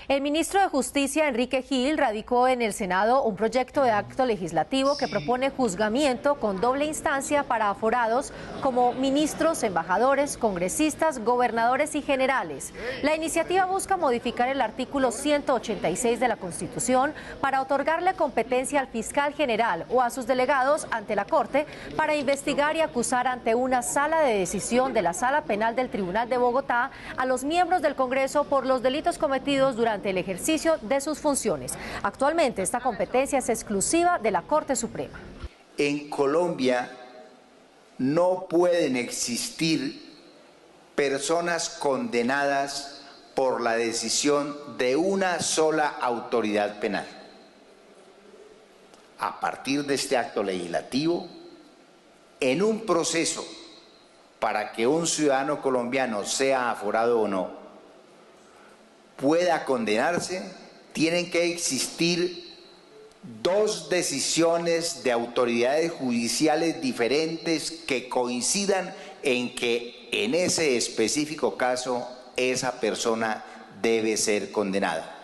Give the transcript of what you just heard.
El ministro de Justicia, Enrique Gil, radicó en el Senado un proyecto de acto legislativo que propone juzgamiento con doble instancia para aforados como ministros, embajadores, congresistas, gobernadores y generales. La iniciativa busca modificar el artículo 186 de la Constitución para otorgarle competencia al fiscal general o a sus delegados ante la Corte para investigar y acusar ante una sala de decisión de la Sala Penal del Tribunal de Bogotá a los miembros del Congreso por los delitos cometidos durante el ejercicio de sus funciones. Actualmente esta competencia es exclusiva de la Corte Suprema. En Colombia no pueden existir personas condenadas por la decisión de una sola autoridad penal. A partir de este acto legislativo, en un proceso para que un ciudadano colombiano sea aforado o no, pueda condenarse, tienen que existir dos decisiones de autoridades judiciales diferentes que coincidan en que en ese específico caso esa persona debe ser condenada.